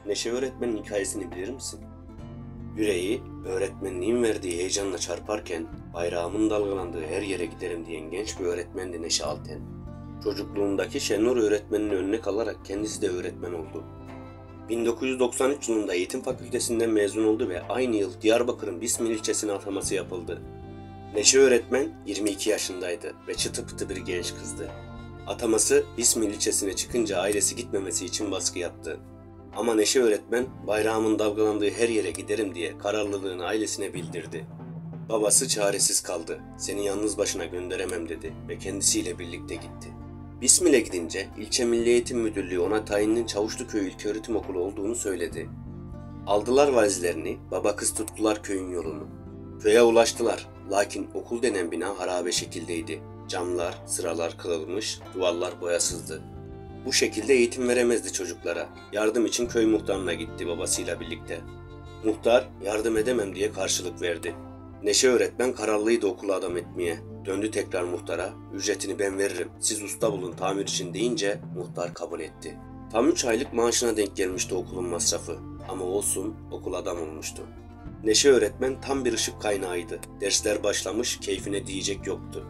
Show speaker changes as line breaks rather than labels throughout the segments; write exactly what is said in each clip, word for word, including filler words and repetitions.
Neşe öğretmenin hikayesini bilir misin? Yüreği, öğretmenliğin verdiği heyecanla çarparken bayrağımın dalgalandığı her yere giderim diyen genç bir öğretmendi Neşe Alten. Çocukluğundaki Şenur öğretmeninin önüne kalarak kendisi de öğretmen oldu. bin dokuz yüz doksan üç yılında Eğitim Fakültesinden mezun oldu ve aynı yıl Diyarbakır'ın Bismil ilçesine ataması yapıldı. Neşe öğretmen yirmi iki yaşındaydı ve çıtı pıtı bir genç kızdı. Ataması Bismil ilçesine çıkınca ailesi gitmemesi için baskı yaptı. Ama Neşe öğretmen bayrağımın dalgalandığı her yere giderim diye kararlılığını ailesine bildirdi. Babası çaresiz kaldı. Seni yalnız başına gönderemem dedi ve kendisiyle birlikte gitti. Bismil'e gidince ilçe Milli Eğitim Müdürlüğü ona tayininin Çavuşluköy İlköğretim Okulu olduğunu söyledi. Aldılar valizlerini, baba kız tuttular köyün yolunu. Köye ulaştılar, lakin okul denen bina harabe şekildeydi. Camlar, sıralar kırılmış, duvarlar boyasızdı. Bu şekilde eğitim veremezdi çocuklara. Yardım için köy muhtarına gitti babasıyla birlikte. Muhtar yardım edemem diye karşılık verdi. Neşe öğretmen kararlıydı okulu adam etmeye. Döndü tekrar muhtara, ücretini ben veririm, siz usta bulun tamir için deyince muhtar kabul etti. Tam üç aylık maaşına denk gelmişti okulun masrafı. Ama olsun, okul adam olmuştu. Neşe öğretmen tam bir ışık kaynağıydı. Dersler başlamış, keyfine diyecek yoktu.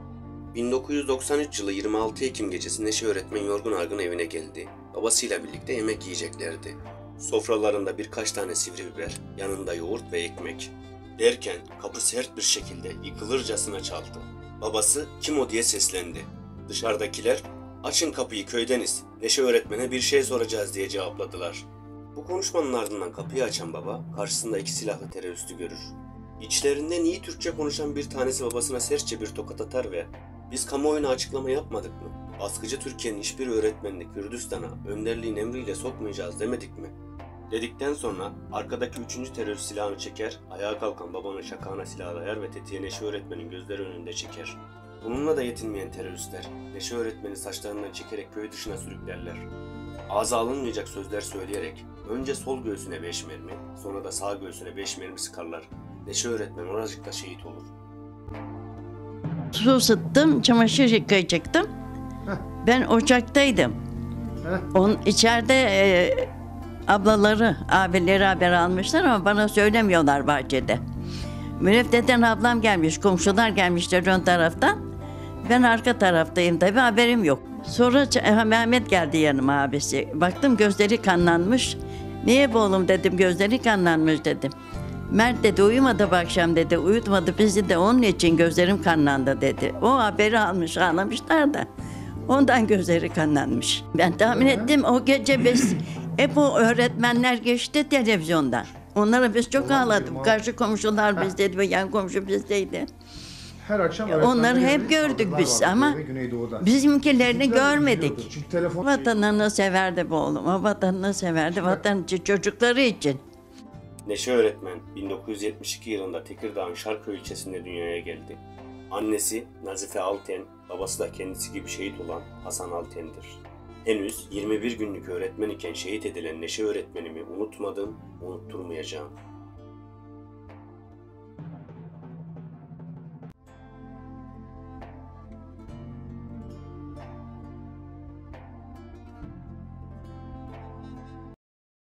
bin dokuz yüz doksan üç yılı yirmi altı Ekim gecesi Neşe öğretmen yorgun argın evine geldi. Babasıyla birlikte yemek yiyeceklerdi. Sofralarında birkaç tane sivri biber, yanında yoğurt ve ekmek. Derken kapı sert bir şekilde yıkılırcasına çaldı. Babası kim o diye seslendi. Dışarıdakiler açın kapıyı köydeniz, Neşe öğretmene bir şey soracağız diye cevapladılar. Bu konuşmanın ardından kapıyı açan baba karşısında iki silahlı teröristi görür. İçlerinden iyi Türkçe konuşan bir tanesi babasına sertçe bir tokat atar ve "Biz kamuoyuna açıklama yapmadık mı? Baskıcı Türkiye'nin hiçbir öğretmenini Kürdistan'a önderliğin emriyle sokmayacağız demedik mi?" Dedikten sonra arkadaki üçüncü terörist silahını çeker, ayağa kalkan babanın şakağına silah dayar ve tetiğe Neşe öğretmenin gözleri önünde çeker. Bununla da yetinmeyen teröristler Neşe öğretmeni saçlarından çekerek köy dışına sürüklerler. Ağza alınmayacak sözler söyleyerek önce sol göğsüne beş mermi, sonra da sağ göğsüne beş mermi sıkarlar. Neşe öğretmen oracıkta şehit olur.
Su ısıttım, çamaşır yıkayacaktım.
Heh.
Ben ocaktaydım.
Heh.
Onun içeride e, ablaları, abileri haber almışlar ama bana söylemiyorlar bahçede. Müreffeden ablam gelmiş, komşular gelmişler ön taraftan. Ben arka taraftayım tabii, haberim yok. Sonra Mehmet geldi yanıma, abisi. Baktım gözleri kanlanmış. "Niye bu oğlum?" dedim, "Gözleri kanlanmış" dedim. "Mert" dedi, "uyumadı bu akşam" dedi, "uyutmadı bizi de onun için gözlerim kanlandı" dedi. O haberi almış, ağlamışlar da ondan gözleri kanlanmış. Ben tahmin ettim o gece biz hep o öğretmenler geçti televizyonda. Onlara biz çok ağladık. Karşı komşular bizdeydi ve yan komşu bizdeydi.
Her akşam
Onları hep gördük biz ama bizimkilerini görmedik.
Çünkü telefon...
Vatanını severdi bu oğlum. O vatanını severdi. Vatan için, çocukları için.
Neşe öğretmen bin dokuz yüz yetmiş iki yılında Tekirdağ'ın Şarköy ilçesinde dünyaya geldi. Annesi Nazife Alten, babası da kendisi gibi şehit olan Hasan Alten'dir. Henüz yirmi bir günlük öğretmen iken şehit edilen Neşe öğretmenimi unutmadım, unutturmayacağım.